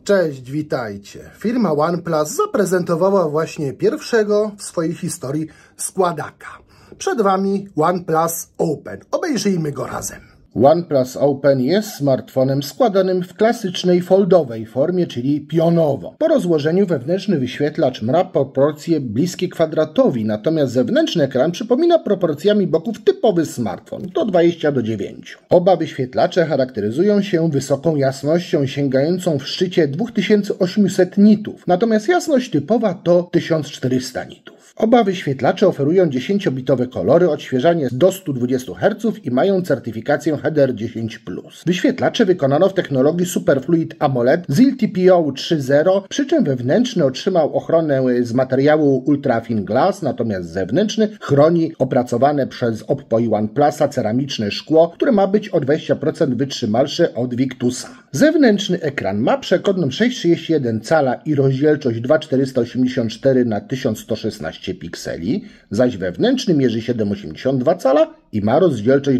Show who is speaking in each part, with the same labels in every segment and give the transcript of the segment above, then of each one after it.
Speaker 1: Cześć, witajcie. Firma OnePlus zaprezentowała właśnie pierwszego w swojej historii składaka. Przed Wami OnePlus Open. Obejrzyjmy go razem. OnePlus Open jest smartfonem składanym w klasycznej foldowej formie, czyli pionowo. Po rozłożeniu wewnętrzny wyświetlacz ma proporcje bliskie kwadratowi, natomiast zewnętrzny ekran przypomina proporcjami boków typowy smartfon, to 20:9. Oba wyświetlacze charakteryzują się wysoką jasnością sięgającą w szczycie 2800 nitów, natomiast jasność typowa to 1400 nitów. Oba wyświetlacze oferują 10-bitowe kolory, odświeżanie do 120 Hz i mają certyfikację HDR10+. Wyświetlacze wykonano w technologii Superfluid AMOLED z LTPO 3.0, przy czym wewnętrzny otrzymał ochronę z materiału Ultra Thin Glass, natomiast zewnętrzny chroni opracowane przez Oppo i OnePlusa ceramiczne szkło, które ma być o 20% wytrzymalsze od Victusa. Zewnętrzny ekran ma przekątną 6,31 cala i rozdzielczość 2,484 na 1116 pikseli, zaś wewnętrzny mierzy 7,82 cala i ma rozdzielczość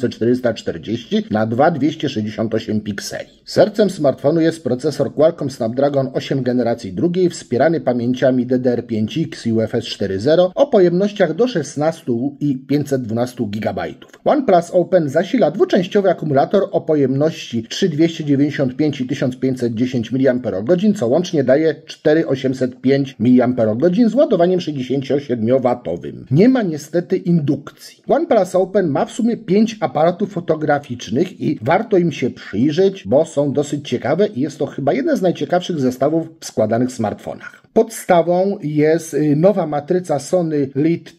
Speaker 1: 2440 na 2,268 pikseli. Sercem smartfonu jest procesor Qualcomm Snapdragon 8 generacji drugiej, wspierany pamięciami DDR5X i UFS 4.0 o pojemnościach do 16 i 512 GB. OnePlus Open zasila dwuczęściowy akumulator o pojemności 3295 i 1510 mAh, co łącznie daje 4805 mAh z ładowaniem 67W. Nie ma niestety indukcji. OnePlus Open ma w sumie 5 aparatów fotograficznych i warto im się przyjrzeć, bo są dosyć ciekawe i jest to chyba jeden z najciekawszych zestawów w składanych smartfonach. Podstawą jest nowa matryca Sony LEED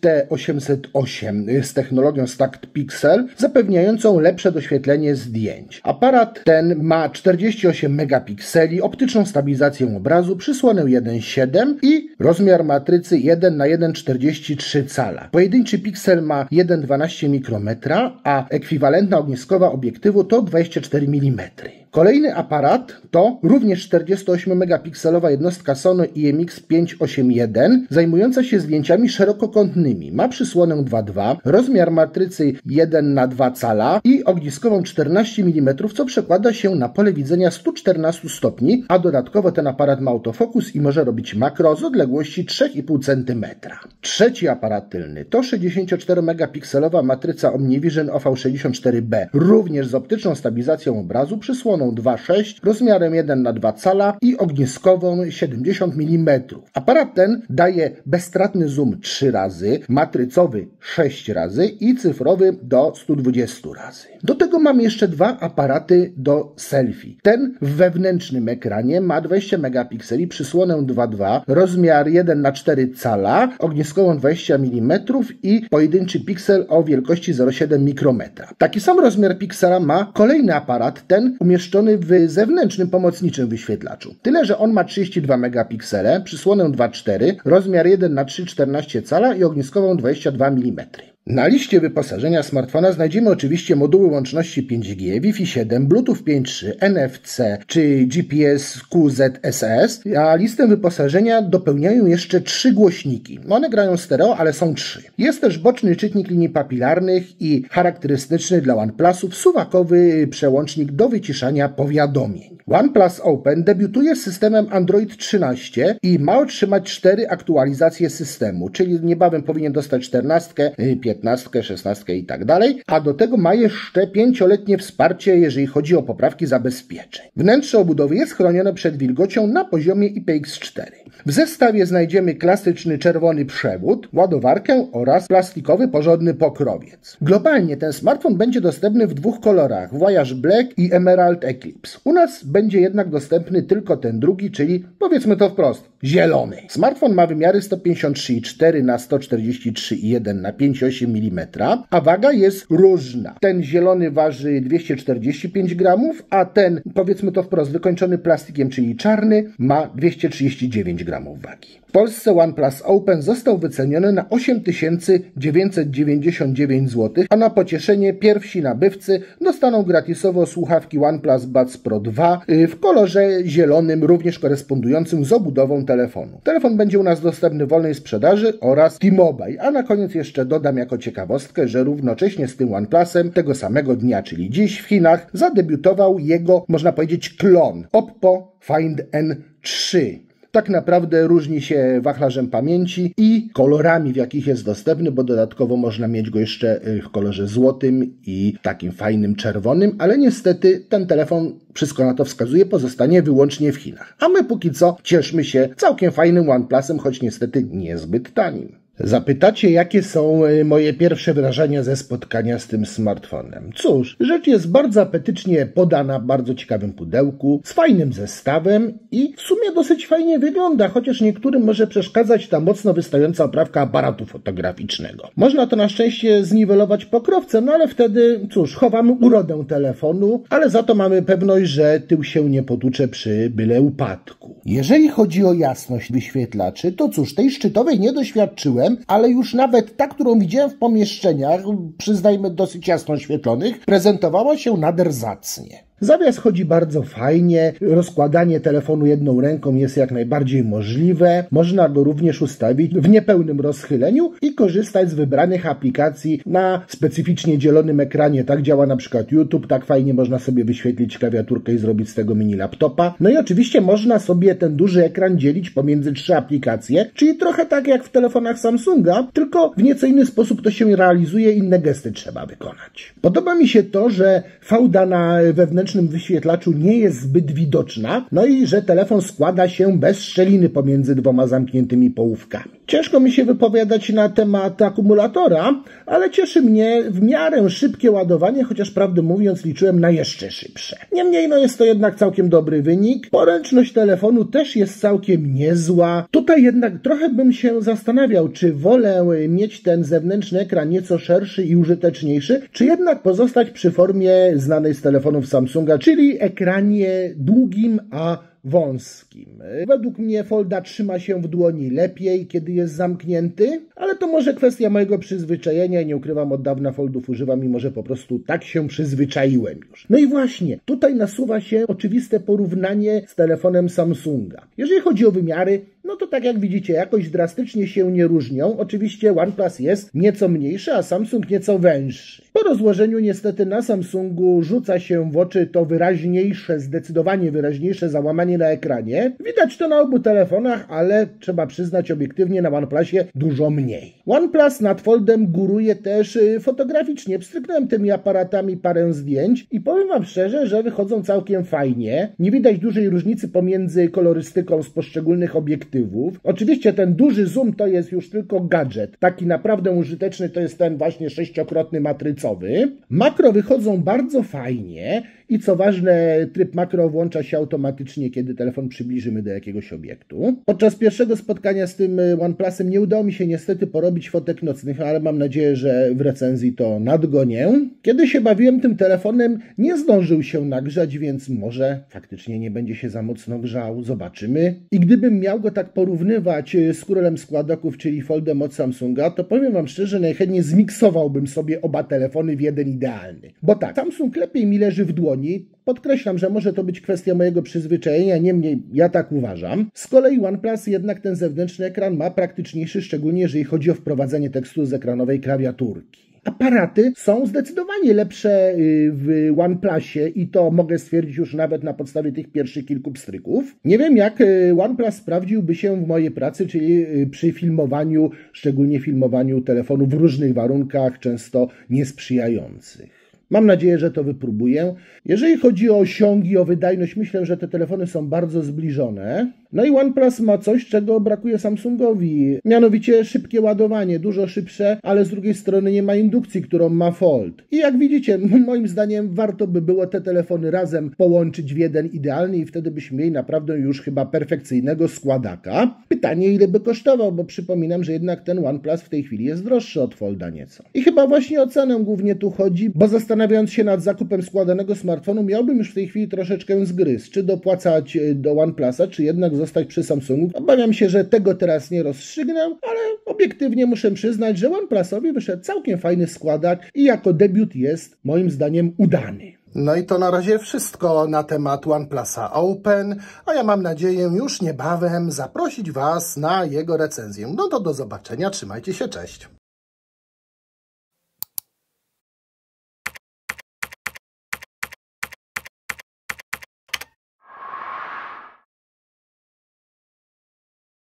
Speaker 1: T808 z technologią Stacked Pixel, zapewniającą lepsze doświetlenie zdjęć. Aparat ten ma 48 megapikseli, optyczną stabilizację obrazu, przysłonę 1.7 i rozmiar matrycy 1:1,43 cala. Pojedynczy piksel ma 1,12 mikrometra, a ekwiwalentna ogniskowa obiektywu to 24 mm. Kolejny aparat to również 48-megapikselowa jednostka Sony IMX581 zajmująca się zdjęciami szerokokątnymi. Ma przysłonę 2.2, rozmiar matrycy 1:2 cala i ogniskową 14 mm, co przekłada się na pole widzenia 114 stopni, a dodatkowo ten aparat ma autofokus i może robić makro z odległości 3,5 cm. Trzeci aparat tylny to 64-megapikselowa matryca OmniVision OV64B, również z optyczną stabilizacją obrazu, przysłoną 2.6, rozmiarem 1:2 cala i ogniskową 70 mm. Aparat ten daje bezstratny zoom 3 razy, matrycowy 6 razy i cyfrowy do 120 razy. Do tego mamy jeszcze dwa aparaty do selfie. Ten w wewnętrznym ekranie ma 20 megapikseli, przysłonę 2.2, rozmiar 1:4 cala, ogniskową 20 mm i pojedynczy piksel o wielkości 0,7 mikrometra. Taki sam rozmiar piksela ma kolejny aparat, ten umieszczony w zewnętrznym pomocniczym wyświetlaczu. Tyle, że on ma 32 megapiksele, przysłonę 2.4, rozmiar 1:3,14 cala i ogniskową 22 mm. Na liście wyposażenia smartfona znajdziemy oczywiście moduły łączności 5G, Wi-Fi 7, Bluetooth 5.3, NFC czy GPS QZSS, a listę wyposażenia dopełniają jeszcze 3 głośniki. One grają stereo, ale są 3. Jest też boczny czytnik linii papilarnych i charakterystyczny dla OnePlusów suwakowy przełącznik do wyciszania powiadomień. OnePlus Open debiutuje z systemem Android 13 i ma otrzymać 4 aktualizacje systemu, czyli niebawem powinien dostać 14, 15, 16 i tak dalej, a do tego ma jeszcze 5-letnie wsparcie, jeżeli chodzi o poprawki zabezpieczeń. Wnętrze obudowy jest chronione przed wilgocią na poziomie IPX4. W zestawie znajdziemy klasyczny czerwony przewód, ładowarkę oraz plastikowy porządny pokrowiec. Globalnie ten smartfon będzie dostępny w 2 kolorach, Voyage Black i Emerald Eclipse. U nas będzie jednak dostępny tylko ten drugi, czyli powiedzmy to wprost, zielony. Smartfon ma wymiary 153,4 na 143,1 na 5,8 mm, a waga jest różna. Ten zielony waży 245 gramów, a ten, powiedzmy to wprost, wykończony plastikiem, czyli czarny, ma 239 gramów wagi. W Polsce OnePlus Open został wyceniony na 8999 zł, a na pocieszenie pierwsi nabywcy dostaną gratisowo słuchawki OnePlus Buds Pro 2 w kolorze zielonym, również korespondującym z obudową telefonu. Telefon będzie u nas dostępny w wolnej sprzedaży oraz T-Mobile, a na koniec jeszcze dodam jako ciekawostkę, że równocześnie z tym OnePlusem tego samego dnia, czyli dziś w Chinach, zadebiutował jego, można powiedzieć, klon Oppo Find N3. Tak naprawdę różni się wachlarzem pamięci i kolorami, w jakich jest dostępny, bo dodatkowo można mieć go jeszcze w kolorze złotym i takim fajnym czerwonym, ale niestety ten telefon, wszystko na to wskazuje, pozostanie wyłącznie w Chinach. A my póki co cieszmy się całkiem fajnym OnePlusem, choć niestety niezbyt tanim. Zapytacie, jakie są moje pierwsze wrażenia ze spotkania z tym smartfonem. Cóż, rzecz jest bardzo apetycznie podana w bardzo ciekawym pudełku, z fajnym zestawem i w sumie dosyć fajnie wygląda, chociaż niektórym może przeszkadzać ta mocno wystająca oprawka aparatu fotograficznego. Można to na szczęście zniwelować pokrowcem, no ale wtedy, cóż, chowamy urodę telefonu, ale za to mamy pewność, że tył się nie potłucze przy byle upadku. Jeżeli chodzi o jasność wyświetlaczy, to cóż, tej szczytowej nie doświadczyłem, ale już nawet ta, którą widziałem w pomieszczeniach, przyznajmy dosyć jasno oświetlonych, prezentowała się nader zacnie. Zawias chodzi bardzo fajnie, rozkładanie telefonu jedną ręką jest jak najbardziej możliwe, można go również ustawić w niepełnym rozchyleniu i korzystać z wybranych aplikacji na specyficznie dzielonym ekranie. Tak działa na przykład YouTube, tak fajnie można sobie wyświetlić klawiaturkę i zrobić z tego mini laptopa. No i oczywiście można sobie ten duży ekran dzielić pomiędzy 3 aplikacje, czyli trochę tak jak w telefonach Samsunga, tylko w nieco inny sposób to się realizuje, inne gesty trzeba wykonać. Podoba mi się to, że fałda na wewnętrznym wyświetlaczu nie jest zbyt widoczna, no i że telefon składa się bez szczeliny pomiędzy 2 zamkniętymi połówkami. Ciężko mi się wypowiadać na temat akumulatora, ale cieszy mnie w miarę szybkie ładowanie, chociaż prawdę mówiąc liczyłem na jeszcze szybsze. Niemniej no jest to jednak całkiem dobry wynik. Poręczność telefonu też jest całkiem niezła. Tutaj jednak trochę bym się zastanawiał, czy wolę mieć ten zewnętrzny ekran nieco szerszy i użyteczniejszy, czy jednak pozostać przy formie znanej z telefonów Samsunga, czyli ekranie długim, a wąskim. Według mnie folda trzyma się w dłoni lepiej, kiedy jest zamknięty, ale to może kwestia mojego przyzwyczajenia. Nie ukrywam, od dawna foldów używam i może po prostu tak się przyzwyczaiłem już. No i właśnie, tutaj nasuwa się oczywiste porównanie z telefonem Samsunga. Jeżeli chodzi o wymiary, no to tak jak widzicie, jakoś drastycznie się nie różnią. Oczywiście OnePlus jest nieco mniejszy, a Samsung nieco węższy. Po rozłożeniu niestety na Samsungu rzuca się w oczy to wyraźniejsze, zdecydowanie wyraźniejsze załamanie na ekranie. Widać to na obu telefonach, ale trzeba przyznać obiektywnie na OnePlusie dużo mniej. OnePlus nad foldem góruje też fotograficznie. Pstryknąłem tymi aparatami parę zdjęć i powiem wam szczerze, że wychodzą całkiem fajnie. Nie widać dużej różnicy pomiędzy kolorystyką z poszczególnych obiektywów. Oczywiście ten duży zoom to jest już tylko gadżet. Taki naprawdę użyteczny to jest ten właśnie 6-krotny matrycowy. Makro wychodzą bardzo fajnie i co ważne, tryb makro włącza się automatycznie, kiedy telefon przybliżymy do jakiegoś obiektu. Podczas pierwszego spotkania z tym OnePlusem nie udało mi się niestety porobić fotek nocnych, ale mam nadzieję, że w recenzji to nadgonię. Kiedy się bawiłem tym telefonem, nie zdążył się nagrzać, więc może faktycznie nie będzie się za mocno grzał. Zobaczymy. I gdybym miał go tak porównywać z królem składoków, czyli Foldem od Samsunga, to powiem wam szczerze, najchętniej zmiksowałbym sobie oba telefony w jeden idealny. Bo tak, Samsung lepiej mi leży w dłoni. Podkreślam, że może to być kwestia mojego przyzwyczajenia, niemniej ja tak uważam. Z kolei OnePlus jednak ten zewnętrzny ekran ma praktyczniejszy, szczególnie jeżeli chodzi o wprowadzenie tekstu z ekranowej klawiaturki. Aparaty są zdecydowanie lepsze w OnePlusie i to mogę stwierdzić już nawet na podstawie tych pierwszych kilku pstryków. Nie wiem, jak OnePlus sprawdziłby się w mojej pracy, czyli przy filmowaniu, szczególnie filmowaniu telefonu w różnych warunkach, często niesprzyjających. Mam nadzieję, że to wypróbuję. Jeżeli chodzi o osiągi, o wydajność, myślę, że te telefony są bardzo zbliżone. No i OnePlus ma coś, czego brakuje Samsungowi. Mianowicie szybkie ładowanie, dużo szybsze, ale z drugiej strony nie ma indukcji, którą ma Fold. I jak widzicie, moim zdaniem warto by było te telefony razem połączyć w jeden idealny i wtedy byśmy mieli naprawdę już chyba perfekcyjnego składaka. Pytanie, ile by kosztował, bo przypominam, że jednak ten OnePlus w tej chwili jest droższy od Folda nieco. I chyba właśnie o cenę głównie tu chodzi, bo zastanawiam Zastanawiając się nad zakupem składanego smartfonu, miałbym już w tej chwili troszeczkę zgryz, czy dopłacać do OnePlusa, czy jednak zostać przy Samsungu. Obawiam się, że tego teraz nie rozstrzygnę, ale obiektywnie muszę przyznać, że OnePlusowi wyszedł całkiem fajny składak i jako debiut jest moim zdaniem udany. No i to na razie wszystko na temat OnePlusa Open, a ja mam nadzieję już niebawem zaprosić Was na jego recenzję. No to do zobaczenia, trzymajcie się, cześć!